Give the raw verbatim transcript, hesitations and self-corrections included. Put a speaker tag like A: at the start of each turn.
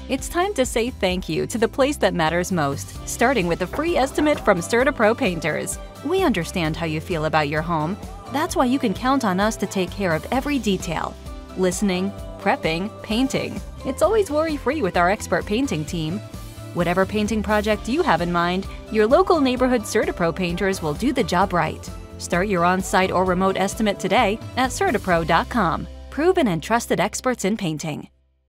A: It's time to say thank you to the place that matters most, starting with a free estimate from CertaPro Painters. We understand how you feel about your home. That's why you can count on us to take care of every detail. Listening, prepping, painting. It's always worry-free with our expert painting team. Whatever painting project you have in mind, your local neighborhood CertaPro Painters will do the job right. Start your on-site or remote estimate today at CertaPro dot com. Proven and trusted experts in painting.